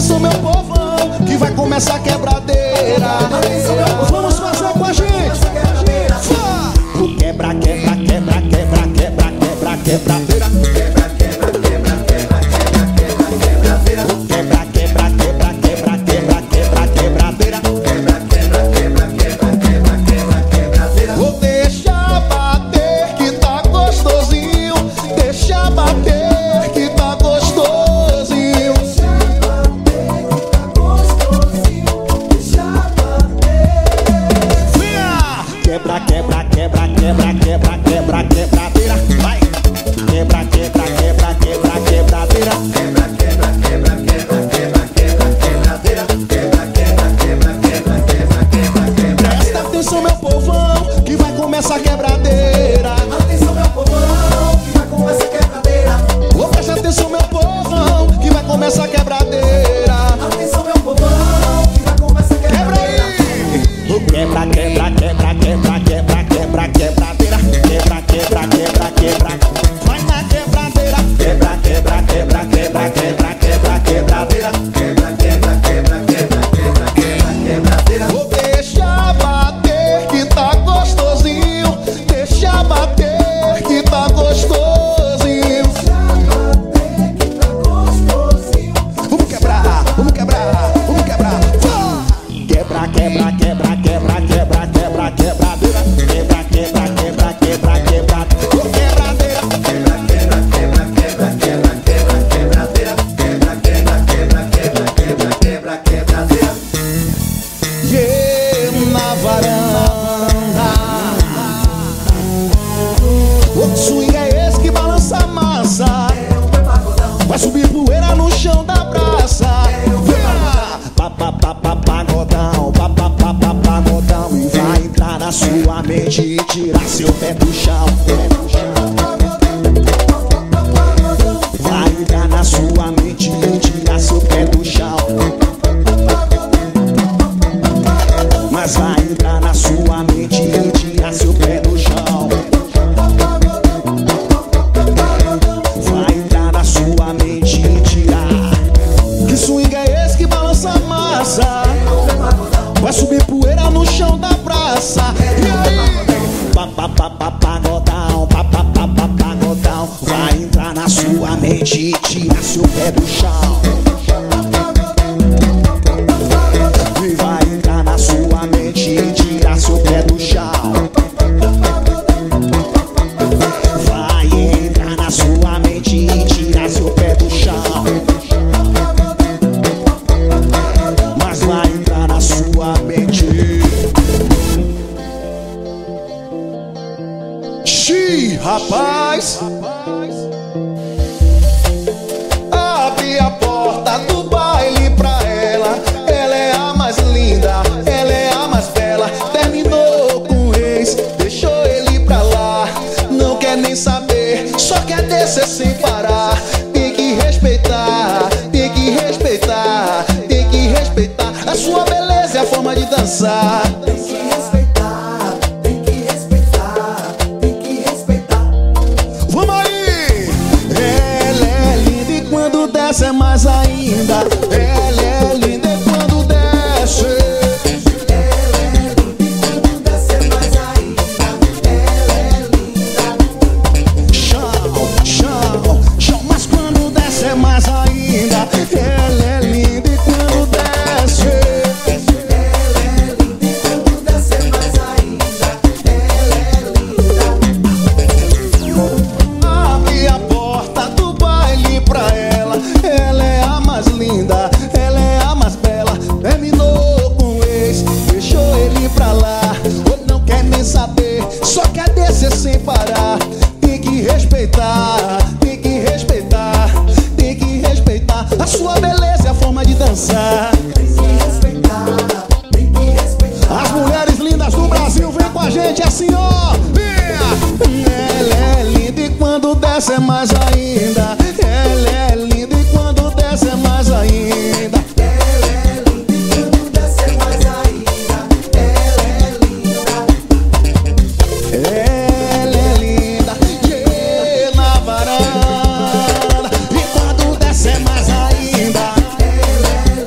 atenção meu povão, que vai começar a quebradeira. Vamos fazer com a gente. O quebra, quebra, quebra, quebra, quebra, quebra, quebradeira. Quebra, quebra, quebra, quebra, quebra, quebra, quebradeira. Quebra, quebra, quebra, quebra, quebra, quebra, quebradeira. Quebra, quebra, quebra, quebra, quebra, quebra, quebradeira. Vou deixar bater que tá gostosinho. Deixa bater que tá gostosinho. Quebra, quebra, quebra, quebra, quebra, quebra, quebradeira. Vai. Quebra, quebra, quebra, quebra, quebradeira. Quebra, quebra, quebra, quebra, quebra, quebra, quebradeira. Quebra, quebra, quebra, quebra, quebra, quebra, quebra. Presta atenção meu povão, que vai começar a quebradeira. Atenção meu povão, que vai começar a quebradeira. Vou prestar atenção meu povão, que vai começar a quebradeira. Atenção meu povão, que vai começar a Quebra quebradeira. aí. Quebra, quebra, quebra, quebra, quebra, quebra, quebradeira. Quebra, quebra, quebra, quebra. Vai na quebradeira. Quebra, quebra, quebra, quebra, quebra, quebra, quebradeira. Quebra, quebra, quebra, quebra, quebra, quebra, quebradeira. Vou deixar bater que tá gostosinho. Deixa bater que tá gostosinho. Vamos quebrar, vamos quebrar, vamos quebrar. Quebra, quebra, quebra, quebra, quebra, quebra, quebradeira. Quebra, quebra, quebra, quebra, quebra, quebradeira. Quebra, quebra, quebra, quebra, quebra, quebra, quebradeira. Quebra, quebra, quebra, quebra, quebra, quebra, quebradeira. Yeah, na varanda. O swing é esse que balança a massa. Vai subir poeira no chão da praça. Pagodão, pagodão. E vai entrar na sua mente e tirar seu pé do chão. Vai entrar na sua mente e tirar seu pé do chão. Mas vai entrar na sua mente e tirar seu pé do chão. Vai entrar na sua mente e tirar. Que swing é esse que balança a massa? Vai subir poeira no chão da praça. E aí? Pagodão, pagodão. Vai entrar na sua mente e tirar seu pé do chão. E vai entrar na sua mente e tirar seu pé do chão. Vai entrar na sua mente e tirar seu pé do chão. Mas vai entrar na sua mente. Xi, rapaz. Abre a porta do baile pra ela. Ela é a mais linda, ela é a mais bela. Terminou com o ex, deixou ele pra lá. Não quer nem saber, só quer descer sem parar. Tem que respeitar, tem que respeitar, tem que respeitar. A sua beleza é a forma de dançar. Tem que respeitar, tem que respeitar, tem que respeitar. Vamos aí! Ela é linda e quando desce é mais ainda. Ela é linda e quando desce. Ela é linda e quando desce é mais ainda. Ela é linda. Chão, chão, chão, mas quando desce é mais ainda. Ela é linda e quando desce. Ela é linda e quando desce é mais ainda. Ela é linda. Abre a porta do baile pra ela. Ela é a mais linda, ela é a mais bela. Terminou com o ex, deixou ele pra lá. Hoje não quer nem saber, só quer descer sem parar. Tem que respeitar, tem que respeitar, tem que respeitar. A sua beleza é a forma de dançar. Tem que respeitar, tem que respeitar. As mulheres lindas do Brasil, vem com a gente assim, ó. Ela é linda e quando desce é mais ainda. Ela é linda e quando desce é mais ainda. Ela é linda e quando desce é mais ainda. Ela é linda. Ela é linda, yeah, na varanda. E quando desce é mais ainda. Ela é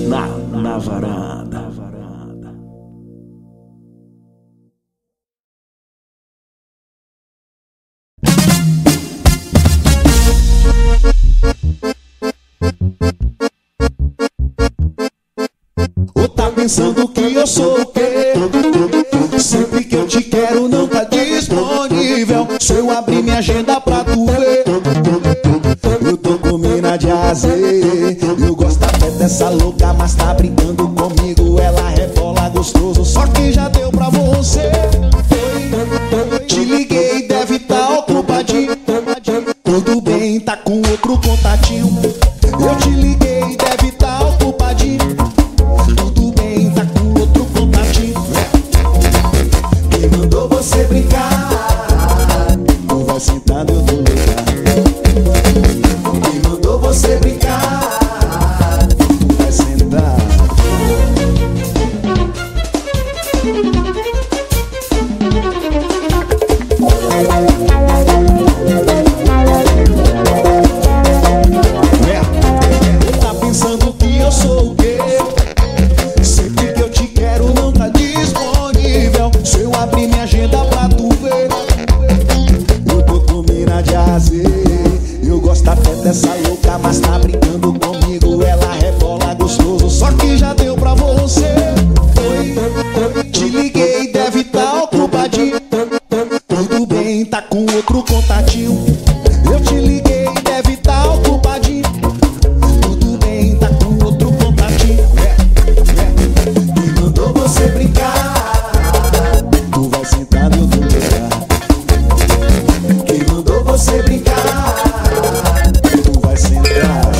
na varanda. Ou tá pensando que eu sou o quê? Sempre que eu te quero não tá disponível. Se eu abrir minha agenda pra tu ver, eu tô com mina de azer. Eu gosto até dessa louca, mas tá brincando comigo. Ela rebola gostoso, só que já deu pra você. Te liguei, deve tá ocupadinho. Tudo bem, tá com outro contatinho. Eu te liguei, deve tá ocupadinho. Tudo bem, tá com outro contatinho. Quem mandou você brincar? Tu vai sentar no outro lugar. Quem mandou você brincar? Tu vai sentar. Tá pensando que eu sou o quê? Sempre que eu te quero não tá disponível. Se eu abrir minha agenda pra tu ver, eu tô com mina de azer. Eu gosto até dessa louca, mas tá brincando comigo. Ela rebola gostoso, só que já deu pra você. Te liguei, deve tá ocupadinho. Tudo bem, tá com outro contatinho. Eu te liguei, deve tá ocupadinho. Tudo bem, tá com outro contatinho. Quem mandou você brincar? Tu vai sentar no outro lugar. Quem mandou você brincar? Tu vai sentar,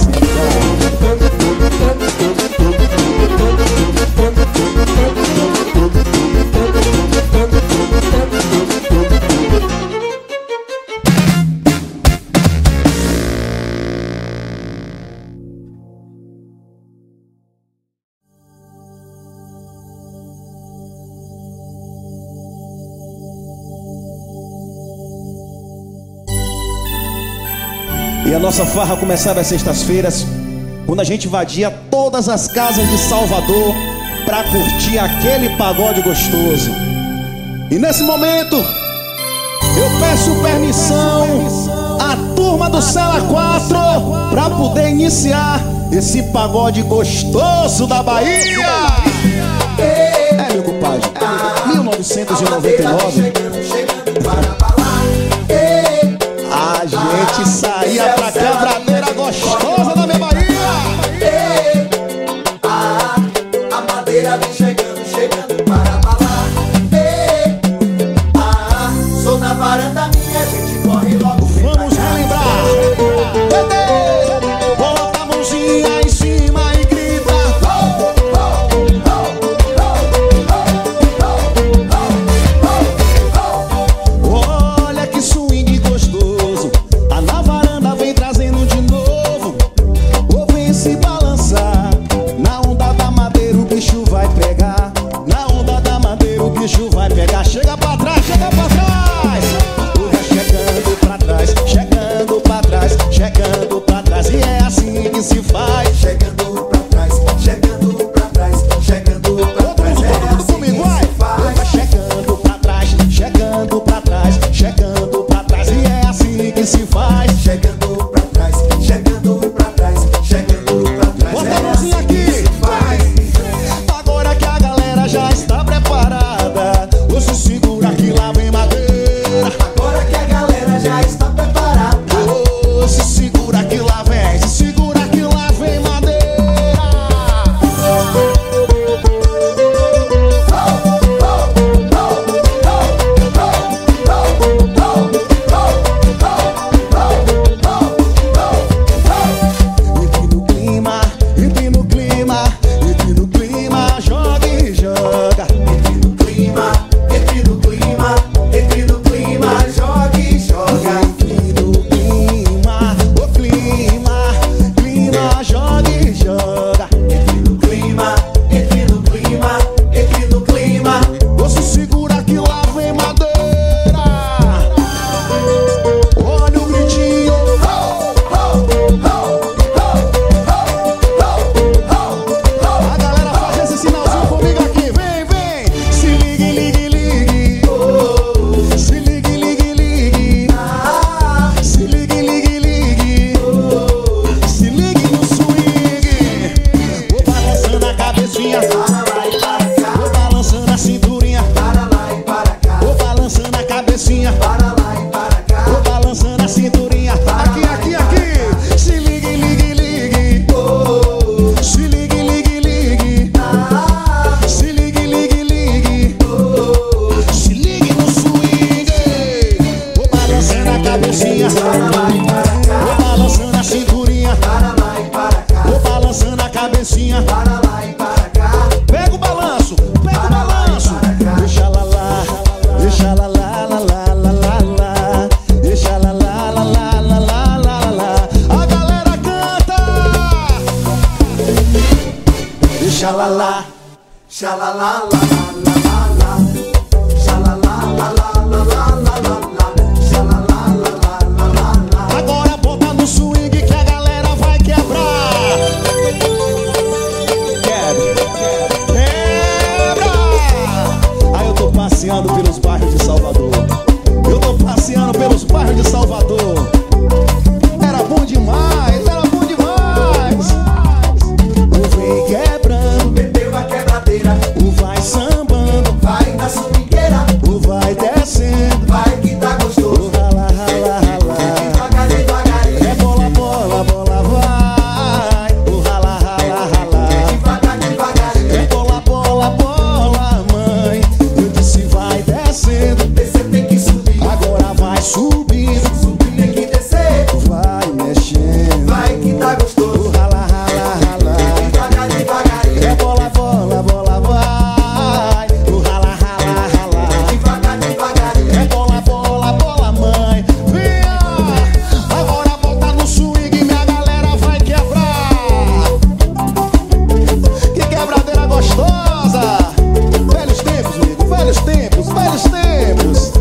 E a nossa farra começava às sextas-feiras, quando a gente invadia todas as casas de Salvador pra curtir aquele pagode gostoso. E nesse momento eu peço permissão à turma do Cela 4 pra poder iniciar esse pagode gostoso da Bahia. É, meu compadre, 1999 a gente saía pra quebradeira gostosa da minha Bahia. A madeira vem chegando para balar. Sou na varanda minha, a gente corre logo. Vamos relembrar. Bota a mãozinha em cima e grita. Olha que swing gostoso. Tá na varanda, vem trazendo de novo. Ou vem se balançar. Na onda da madeira o bicho vai pegar. xalala, Xalala, la, la, la, la. Xalala, la, la, la, la, la, la. Xalala, la, la, la, la, la. Agora bota no swing que a galera vai quebrar. Quebra. Aí eu tô passeando pelos bairros de Salvador. Eu tô passeando pelos bairros de Salvador. Era bom demais, era bom demais. O vem quebrando, Meteu a quebradeira, o vai sambando, vai na swingueira, o vai descendo, vai que tá o gostoso. rala, rala, rala. Devagarinho, devagarinho, É bola, bola, bola, vai. O rala, rala, rala. devagarinho, devagarinho. É bola, bola, bola, mãe. Eu disse vai descendo, Descer tem que subir, agora vai subindo, subir tem que descer, vai mexendo. vai que tá gostoso. O rala, rala, rala. Devagarinho, devagarinho, É bola, bola, bola, vai. O rala, rala, rala. devagarinho, devagarinho. É bola, bola, bola, mãe. Venha! Agora volta no swing, minha galera vai quebrar. Que quebradeira gostosa! Velhos tempos, amigo, velhos tempos, velhos tempos.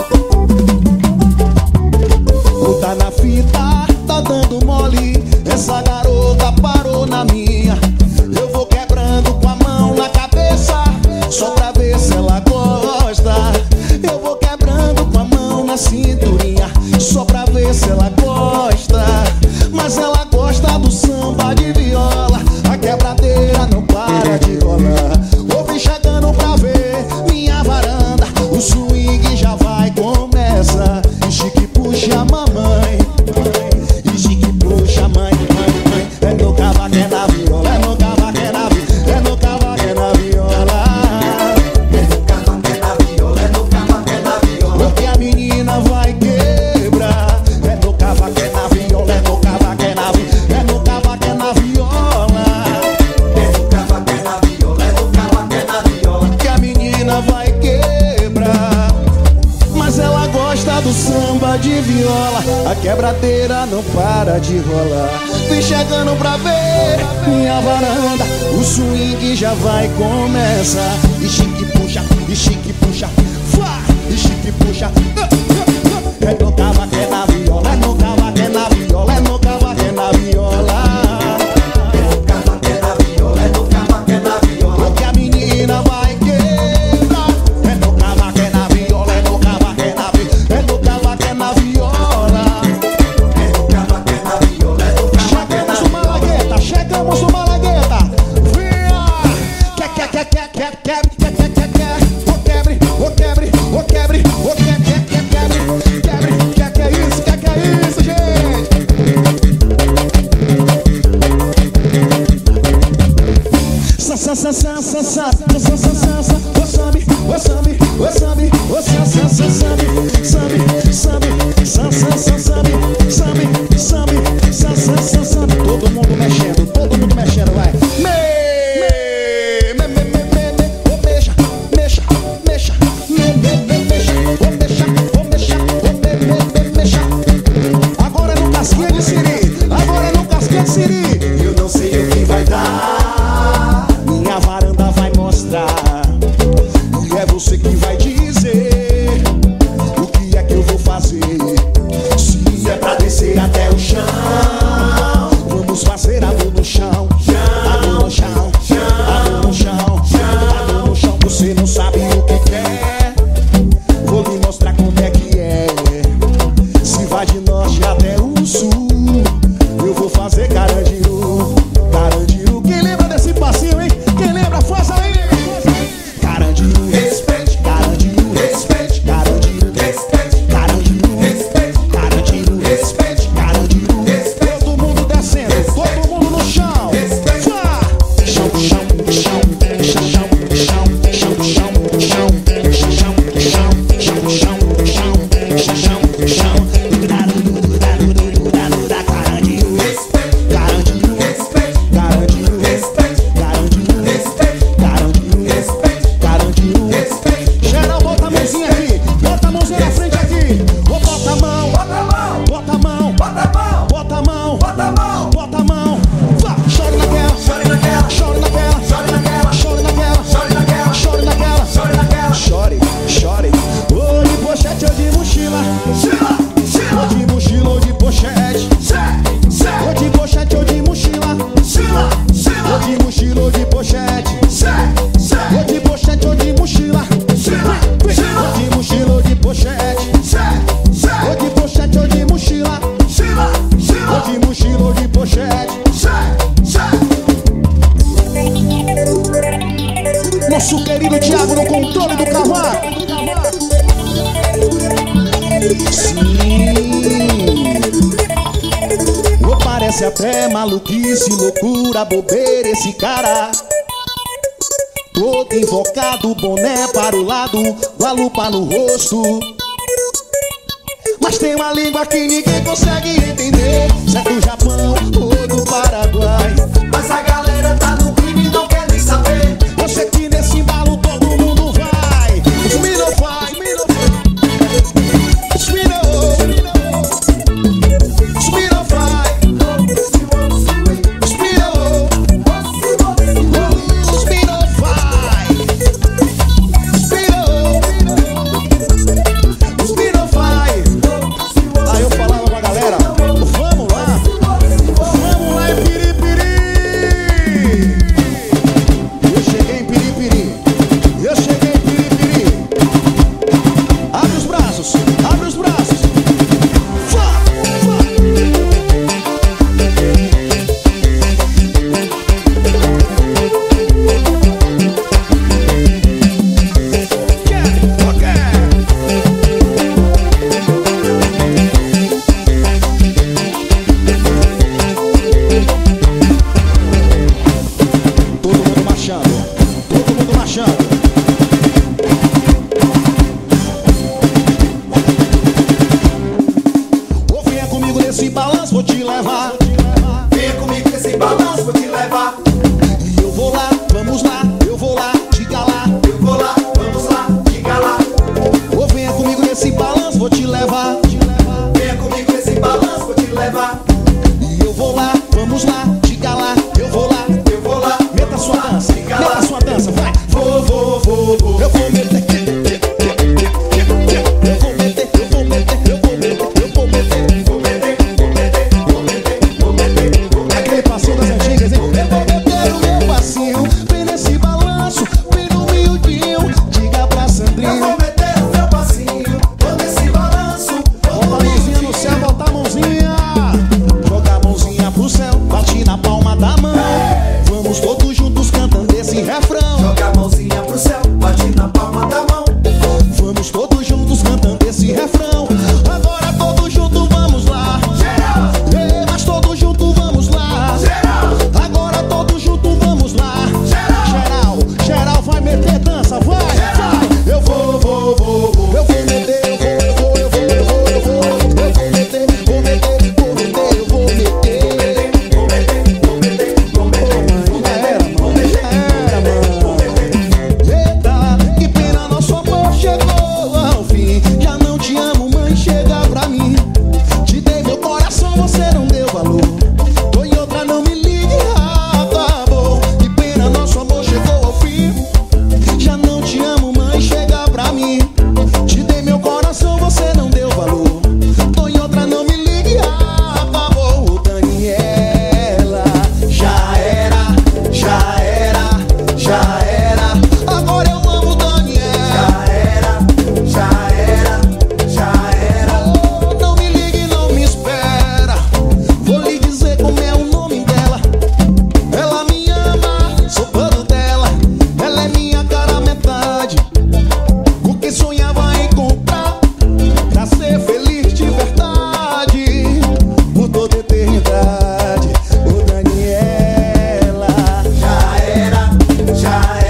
Tá na fita, tá dando mole. Essa garota parou na minha. Eu vou quebrando com a mão na cabeça, só pra ver se ela gosta. Eu vou quebrando com a mão na cinturinha, só pra ver se ela gosta. Mas ela gosta do samba de viola. A quebradeira não para de rolar. Ouvi chegando pra ver minha varanda. O swing já vai começar. E chique puxa a mamãe, e chique puxa a mãe, mãe, mãe. É no cavaco, é na viola, é no cavaco, é na viola, é no cavaco, é na viola. É no cavaco, é na viola, é no cavaco, é na viola. Porque a menina vai quebrar. É no cavaco, é na viola, é no cavaco, é na viola, é no cavaco, é na viola. É no cavaco, é na viola, é no cavaco, é na viola. Que a menina vai quebrar. Mas ela gosta do samba de viola. A quebradeira não para de rolar. Vem chegando pra ver minha varanda. O swing já vai começar. E chique puxa, e chique puxa, fá, e chique puxa. É no cavaco, é na viola, é no cavaco, é na viola, é no cavaco, é na viola. É no cavaco, é na viola, é no cavaco, é na viola. Porque a menina vai quebrar. É no cavaco, é na viola, é no cavaco, é na viola, é no cavaco, é na viola. É no cavaco, é na viola, é no cavaco, é na Chegamos no viola. Malagueta, chegamos no Malagueta. Venha! O quebre, o quebre, o quebre, o quebre. Que é isso, que é isso, gente? Todo mundo mexendo, vai. Mexa. Agora é no casquinha de siri, agora é no casquinha de siri. Eu não sei o que vai dar. Minha varanda vai mostrar. E é você que vai dizer o que é que eu vou fazer. mochila ou de pochete. Ou de pochete ou de mochila. Ou de mochila ou de pochete. Ou de pochete ou de mochila. Ou de mochila ou de pochete. Nosso querido Thiago no controle do cavalo. Sim. Oh, parece até maluquice, loucura, bobeira esse cara. Todo invocado, boné para o lado, com a lupa no rosto. Mas tem uma língua que ninguém consegue entender. Se é do Japão ou do Paraguai. Mas a galera tá no crime e não quer nem saber. Eu sei que nesse embalo todo mundo vai. Os Mino faz, os Mino, os Mino faz, os Mino, os Mino faz, os Mino faz. Aí eu falava pra galera, vamos lá em Piripiri. Eu cheguei em Piripiri. Abre os braços, abre os braços. Fá, fá. Todo mundo marchando, todo mundo marchando. Ou venha comigo nesse balanço, vou te levar. Venha comigo nesse balanço, vou te levar. E eu vou lá, vamos lá, eu vou lá, diga lá. Eu vou lá, vamos lá, diga lá. Ou venha comigo nesse balanço, vou te levar. Venha comigo nesse balanço, vou te levar. E eu vou lá, vamos lá, diga lá. Eu vou lá, Eu vou lá, meta sua dança, diga lá. meta sua dança, vai. Vou. Eu vou meter. Eu vou meter, eu vou meter, eu vou meter, eu vou meter. Aquele passinho das antigas, hein? Eu vou meter o meu passinho. Vem nesse balanço, vem no miudinho. Diga pra Eu Sandrinho. vou meter o meu passinho, vou nesse balanço. Bota a mãozinha no céu, bota a mãozinha. Joga a mãozinha pro céu, bate na palma da mão. Vamos todos juntos cantando esse refrão. Joga a mãozinha pro céu, bate na palma da mão. Vamos todos juntos cantando esse refrão. Agora todos juntos vamos lá. Geral, Mas todos juntos vamos lá. geral, Agora todos juntos vamos lá. geral. Geral vai meter dança, vai, vai. Eu vou meter, eu vou meter, eu vou meter. Já era, mano. Eita, que pena, nosso amor chegou ao fim. Já não te amo, mãe, chega pra mim. Te dei meu coração, você não deu valor. Tô em outra, não me ligue, acabou. Que pena, nosso amor chegou ao fim. Já não te amo, mãe, chega pra mim. Te dei meu coração, você não deu valor. Tô em outra, não me ligue, acabou. Daniela, já era, já era, já era. Agora eu amo Daniela. Já era. Oh, não me ligue, não me espera. Vou lhe dizer como é o nome dela. Ela me ama, sou fã dela. Ela é minha cara metade. O que sonhava encontrar pra ser feliz de verdade por toda eternidade. Ô Daniela, Já era.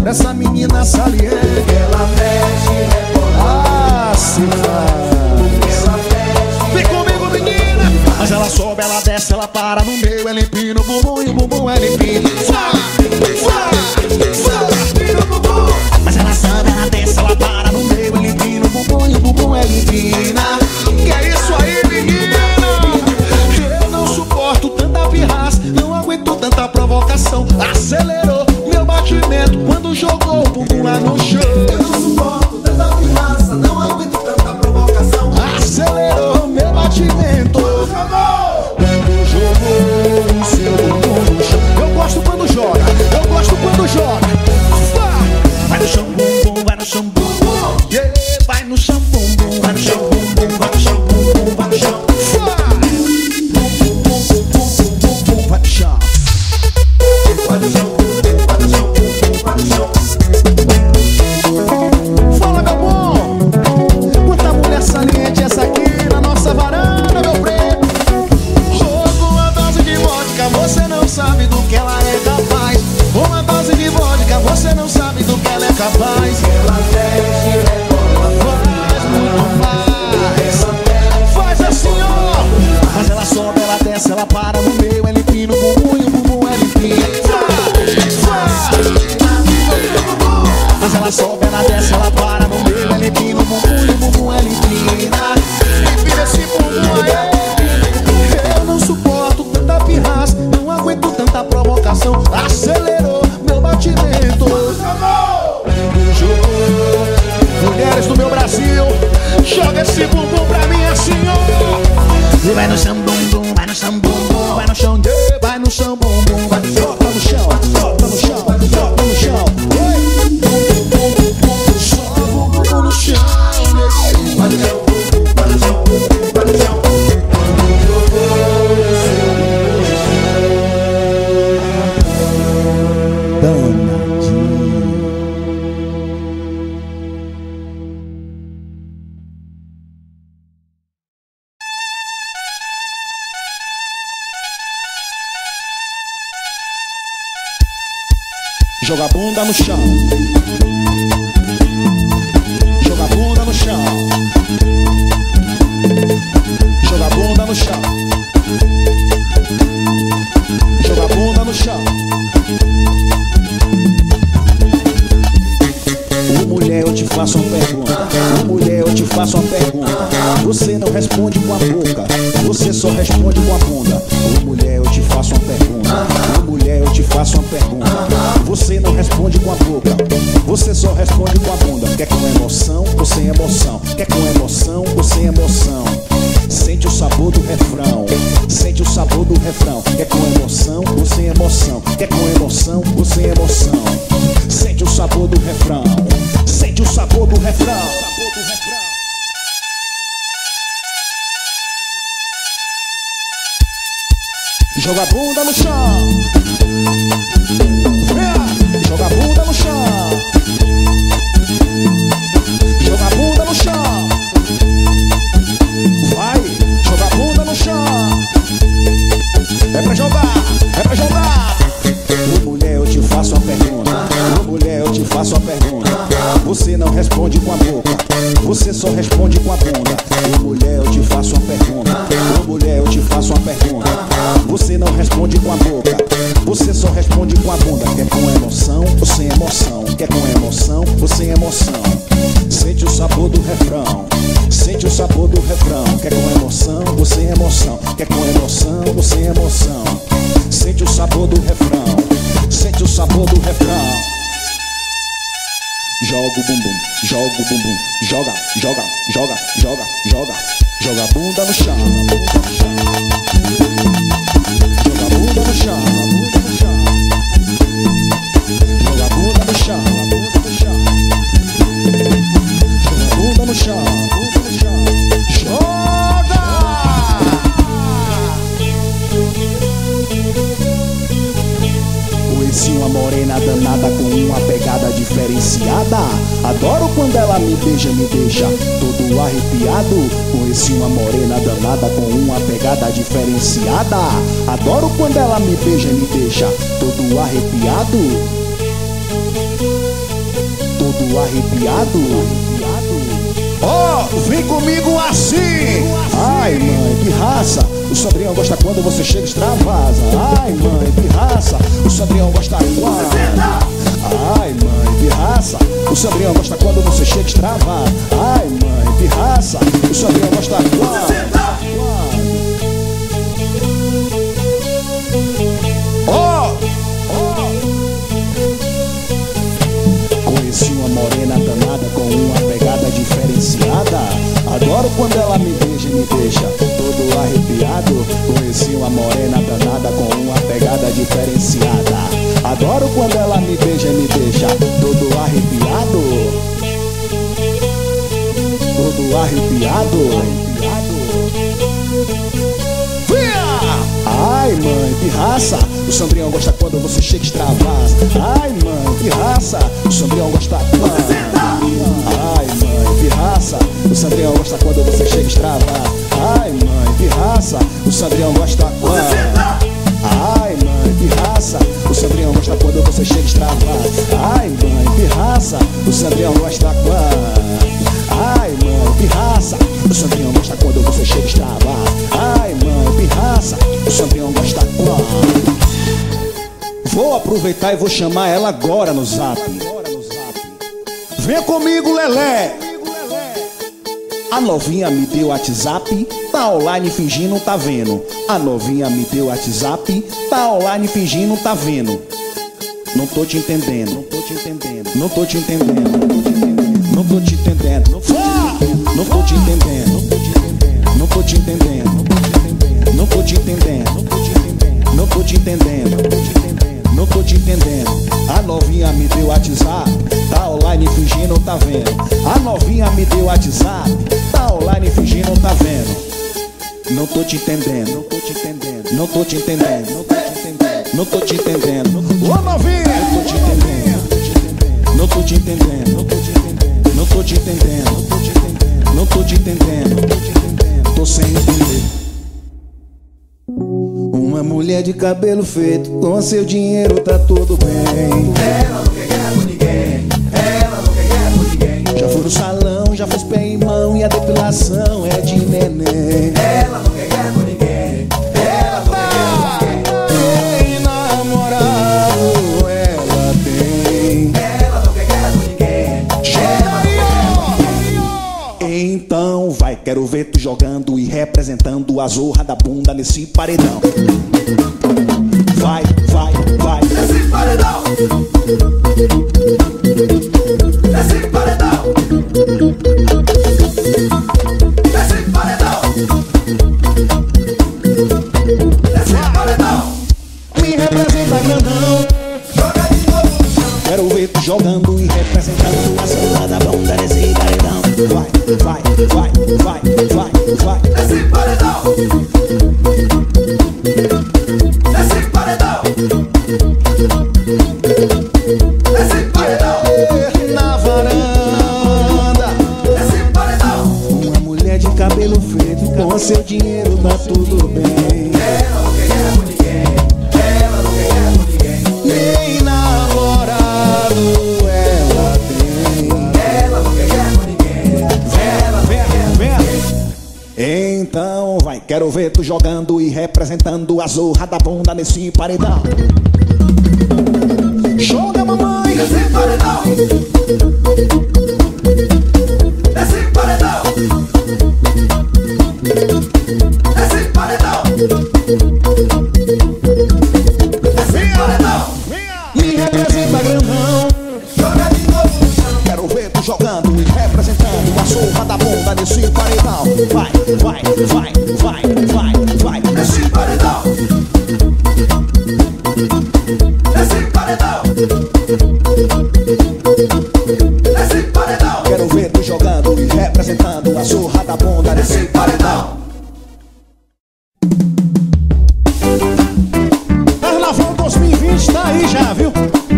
pra essa menina saliente. Ela mexe, rebola. Ah, se faz. Ela mexe. Vem comigo, menina. Mas ela sobe, ela desce, ela para no meio. Ela empina o bumbum e o bumbum ela empina. Mas ela sobe, ela desce, ela para no meio. Ela empina o bumbum e o bumbum ela empina. Que é isso aí, menina? Eu não suporto tanta pirraça, não aguento tanta provocação. Acelerou meu batimento quando jogou o bumbum lá no chão. Eu não suporto tanta pirraça, não aguento tanta provocação. Acelerou meu batimento quando jogou o seu bumbum no chão. Eu gosto quando joga, eu gosto quando joga. Vai no chão, bumbum, vai no chão, bumbum. Yeah, vai no chão, bumbum, vai no chão, bumbum, vai no chão, bumbum, vai no chão. Vai no chão. Vai no chão, vai no chão, vai no chão. Fala, meu bom. Quanta mulher saliente essa aqui na nossa varanda, meu preto. Com uma dose de vodka, você não sabe do que ela é capaz. Com uma dose de vodka, você não sabe do que ela é capaz. Ela mexe, rebola. Faz muito mais. Faz assim, ó. Mas ela sobe, ela desce, ela para no meio. Ela empina o bumbum e o bumbum ela empina. Mas ela sobe, ela desce, ela para no meio. Ela empina o bumbum e o bumbum ela empina. Empina esse bumbum aí. Eu não suporto tanta pirraça, não aguento tanta provocação. Acelerou meu batimento. Jogou. Mulheres do meu Brasil, joga esse bumbum pra mim assim, ó. E vai no chão, bumbum, vai no chão, bumbum, vai no chão, yeah, vai no chão, bumbum, vai no chão, tá no chão, tá no chão, tá no chão. Joga o bumbum no chão, neguinho. Vai no chão, vai no chão, vai no chão. Danadinho. Joga a bunda no chão. Joga a bunda no chão. Joga a bunda no chão. Joga a bunda no chão. Ô mulher, eu te faço uma pergunta. Ô mulher, eu te faço uma pergunta. Você não responde com a boca, você só responde com a bunda. Ô mulher, eu te faço uma pergunta. Ô mulher, eu te faço uma pergunta. Você não responde com a boca, você só responde com a bunda. Quer com emoção ou sem emoção? Quer com emoção ou sem emoção? Sente o sabor do refrão, sente o sabor do refrão. Quer com emoção ou sem emoção? Quer com emoção ou sem emoção? Sente o sabor do refrão, sente o sabor do refrão. Joga a bunda no chão. Joga a bunda no chão. Joga a bunda no chão. Vai, joga a bunda no chão. É pra jogar, é pra jogar. Ô mulher, eu te faço uma pergunta. Ô mulher, eu te faço uma pergunta. Você não responde com a boca, você só responde com a bunda. Ô mulher, eu te faço uma pergunta. Ô mulher, eu te faço uma pergunta. Você não responde com a boca, você só responde com a bunda. Quer com emoção ou sem emoção? Quer com emoção ou sem emoção? Sente o sabor do refrão, sente o sabor do refrão. Quer com emoção ou sem emoção? Quer com emoção ou sem emoção? Sente o sabor do refrão, sente o sabor do refrão. Joga o bumbum, joga o bumbum, joga, joga, joga, joga, joga. Joga a bunda no chão. Joga a bunda no chão. Joga a bunda no chão. Joga a bunda no chão. Joga! Conheci uma morena danada com uma pegada diferenciada. Adoro quando ela me deixa todo arrepiado. Conheci uma morena danada com uma pegada diferenciada. Adoro quando ela me deixa todo arrepiado. todo arrepiado. Oh, vem comigo assim. Ai, mãe, que raça. O Sandrião gosta quando você chega e extravasa. Ai, mãe, que raça. O Sandrião gosta quando. Ai, mãe, que raça. O Sandrião gosta quando você chega e extravasa. Ai, mãe, que raça. O Sandrião gosta quando. Conheci uma morena danada com uma pegada diferenciada. Adoro quando ela me beija e me deixa todo arrepiado. Conheci uma morena danada com uma pegada diferenciada. Adoro quando ela me beija e me deixa todo arrepiado. Todo arrepiado. Ai, mãe, que raça. O Sandrião gosta quando você chega e extravasa. Ai, mãe, que raça. O Sandrião gosta quando. Ai, mãe, que raça. O Sandrião gosta quando você chega e extravasa. Ai, mãe, que raça. O Sandrião gosta quando. Ai, mãe, que raça. O Sandrião gosta quando você chega e extravasa. Ai, mãe, que raça. O Sandrião gosta quando. Ai, mãe, que raça. O Sandrião gosta quando você chega e extravasa. Ai, mãe, que raça. O Sandrião gosta quando. Vou aproveitar e vou chamar ela agora no zap. Vem comigo, Lelé. A novinha me deu WhatsApp, tá online fingindo tá vendo. A novinha me deu WhatsApp, tá online fingindo tá vendo. Não tô te entendendo, não tô te entendendo, não tô te entendendo, não tô te entendendo, não tô te entendendo, não tô te entendendo, não tô te entendendo, não tô te entendendo, não tô te entendendo. A novinha me deu WhatsApp, tá online fingindo tá vendo. A novinha me deu WhatsApp, tá online fingindo tá vendo. Não tô te entendendo, não tô te entendendo, não tô te entendendo, não tô te entendendo. Ô novinha, não tô te entendendo, não tô te entendendo, não tô te entendendo, não tô te entendendo, tô sem entender. Uma mulher de cabelo feito, com seu dinheiro tá tudo bem. Ela não quer guerra com ninguém, ela não quer guerra com ninguém. Já foi no salão, já fez pé em mão e a depilação é de neném. Ela não quer guerra com ninguém, ela não quer guerra com ninguém. Tem namorado, ela tem. Ela não quer guerra com ninguém, ela não quer guerra com ninguém. Então vai, quero ver tu jogando e representando a zorra da bunda nesse paredão. Vai, vai, vai. Nesse paredão, nesse paredão, nesse paredão, nesse paredão. Me representa grandão. Joga de novo no chão. Quero ver tu jogando e representando a zorra da bunda nesse paredão. Vai, vai, vai, vai, vai, vai. Nesse paredão, nesse paredão, nesse paredão, Na varanda, nesse paredão. uma mulher de cabelo feito, com seu dinheiro tá tudo bem. Ela não quer guerra com ninguém, ela não quer guerra com ninguém. Nem namorado ela tem. Ela não quer guerra com ninguém, ela não quer guerra com ninguém. Então vai, quero ver tu jogando e representando a zorra da bunda nesse paredão. Joga, mamãe. Nesse paredão, nesse paredão, nesse paredão, nesse paredão. Me representa grandão. Joga de novo no chão. Quero ver tu jogando e representando a zorra da bunda nesse paredão. Vai, vai, vai, vai, vai, vai. Nesse paredão, nesse paredão, nesse paredão, Quero ver tu jogando e representando a zorra da bunda nesse nesse paredão. Carnaval 2020 tá aí já, viu?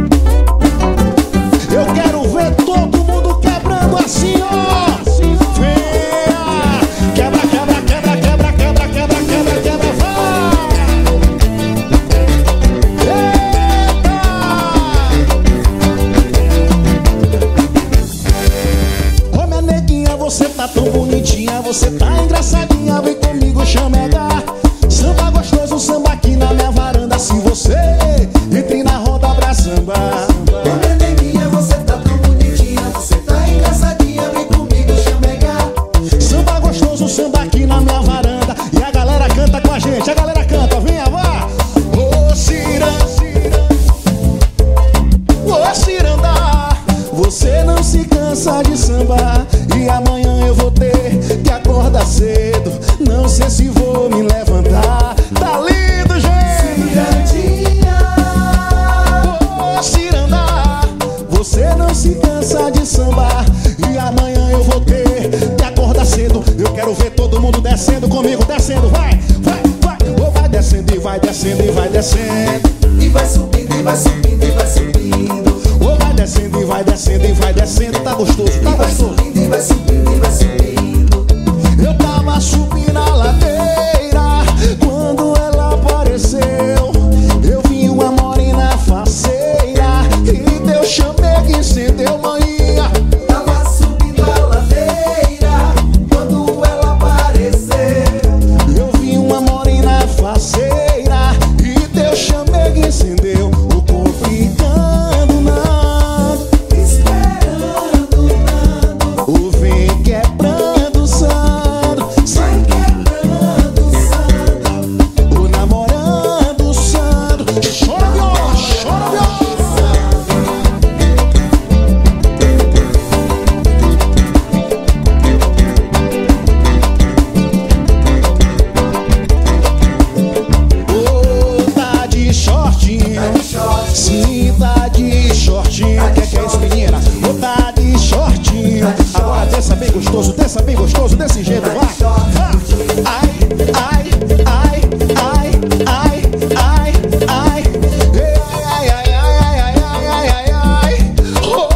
Eu quero ver todo mundo quebrando assim, ó. Venha! Quebra, quebra, quebra, quebra, quebra, quebra, quebra, quebra, vai! Eita! sambadinha, vem comigo chamegar. Samba gostoso, samba aqui na minha varanda. Se você entre na roda pra sambar. Dona Neninha, você tá tão bonitinha, você tá engraçadinha, vem comigo chamegar. Samba gostoso, samba aqui na minha varanda. E a galera canta com a gente, a galera canta, venha, vá. Ô ciranda, ô ciranda, você não se cansa de sambar. E amanhã eu vou ter que acordar cedo, não sei se vou me levantar. Tá lindo, gente. Cirandinha, Ô ciranda, você não se cansa de sambar. E amanhã eu vou ter que acordar cedo. Eu quero ver todo mundo descendo comigo, descendo, vai, vai, vai. Ou vai descendo e vai descendo e vai descendo. e vai subindo, e vai subindo, e vai subindo. Ou vai descendo e vai descendo e vai descendo. Tá gostoso, tá E vai gostoso. subindo, e vai subindo, e vai subindo. Eu tava subindo a ladeira quando ela apareceu. Eu vi uma morena faceira e Deus chamei que incendeu manhã. Tava subindo a ladeira quando ela apareceu. Eu vi uma morena faceira e Deus chamei que incendeu. O complicando nada, Esperando nada, o vem quebrando o santo, vai quebrando o santo. o namorando o santo. Chora viola, chora viola. Ô, tá de shortinho, sim, tá de shortinho. O que é isso, menina? Ô, tá de shortinho. Agora desça bem gostoso, desse jeito, vai. Ai, ai, ai, ai, ai, ai, ai. Ai, ai, ai, ai, ai, ai, ai, ai. Oh,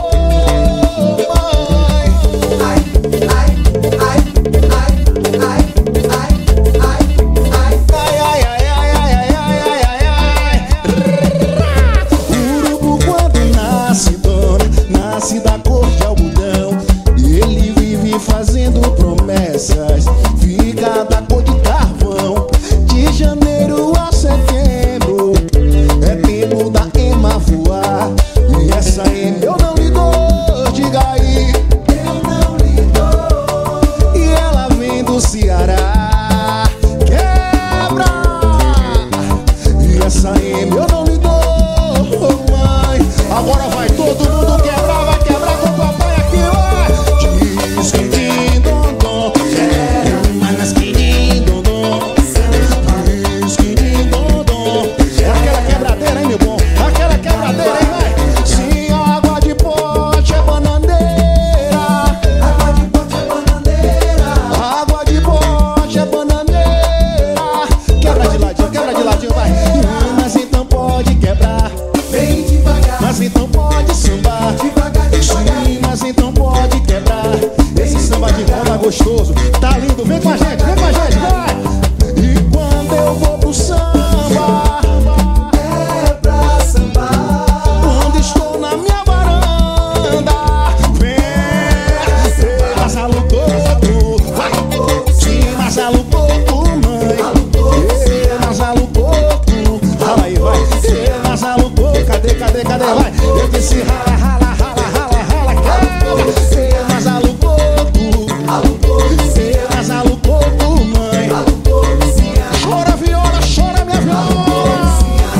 mãe. Ai, ai, ai, ai, ai, ai, ai, ai. Ai, ai, ai, ai, ai, ai, ai, ai, ai. O urubu quando nasce, dona, nasce da cor de algodão. E ele vive fazendo promessas, fica da cor de carvão. De janeiro a setembro é tempo da ema voar. E essa ema eu não lhe dou, diga aí. Eu não lhe dou. E ela vem do Ceará, quebra. E essa ema eu não lhe dou, mãe. Agora vai todo mundo quebrar, vai quebrar com o papai aqui, vai. Diz que din dom dom, quero mais que din dom dom. Diz que din dom dom. É aquela quebradeira, hein, meu bom? Aquela quebradeira, hein, vai. Sim, água de pote é bananeira. Água de pote é bananeira. Água de pote é bananeira. Quebra de ladinho, vai. Mas então pode quebrar, Vem devagar, mas então pode sambar. devagar, devagar. Sim, mas então pode quebrar. Esse samba de roda gostoso, tá lindo, vem com a gente, vai. E quando eu vou pro samba, É pra sambar. quando estou na minha varanda, vem, mas alucoco, vai. Sim, mas alucoco, mãe. Mas alucoco, rala aí, vai. Mas alucoco, cadê, vai. Eu disse rala, rala, rala, rala, rala, quebra. Mas alucoco, mas alucoco, mãe. Chora viola, chora minha viola.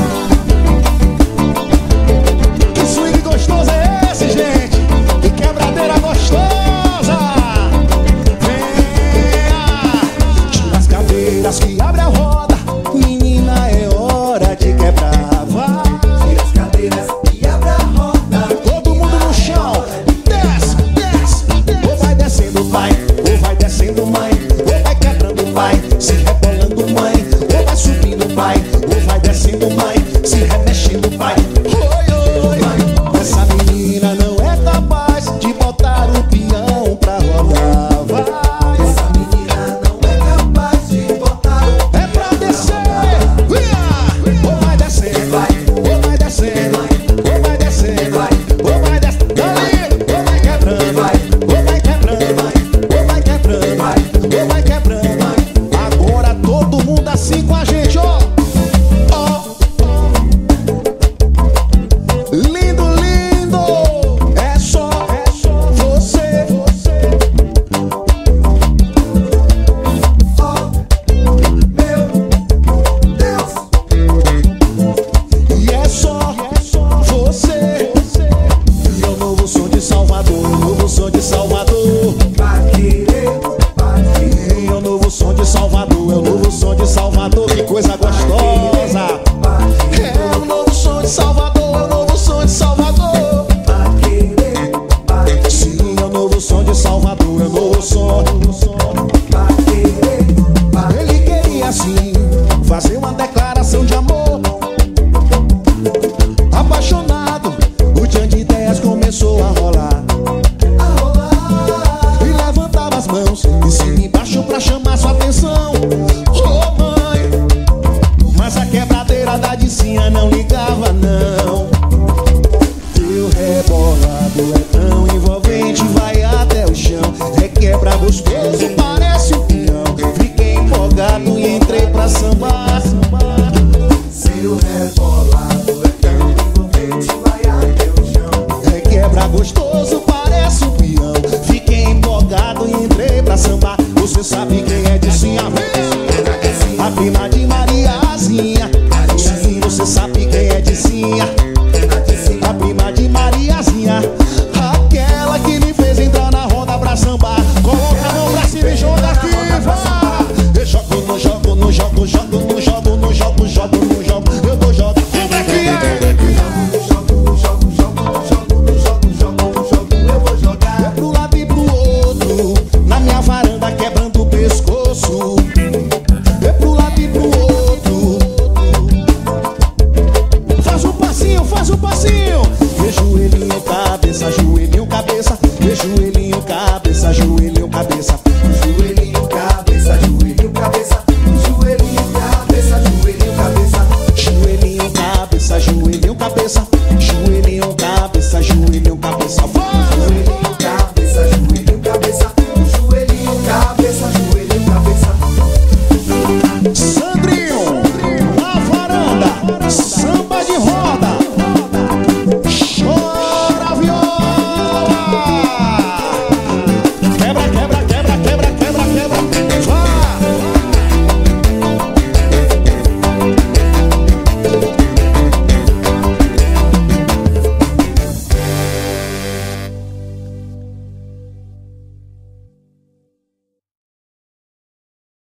Que swing gostoso é esse, gente? Que quebradeira gostosa. Venha, tira as cadeiras que abre a roda. Menina, é hora de quebrar, vai. Tira as cadeiras e abre a roda. Todo mundo no chão, desce, desce. Ou vai descendo, pai, ou vai descendo, mãe. Ou vai quebrando, pai, se rebolando, mãe. Ou vai subindo, pai, ou vai descendo, mãe. Se remexendo, pai. Oi, oi. Essa menina não é capaz de botar o peão pra rodar, vai. Essa menina não é capaz de botar o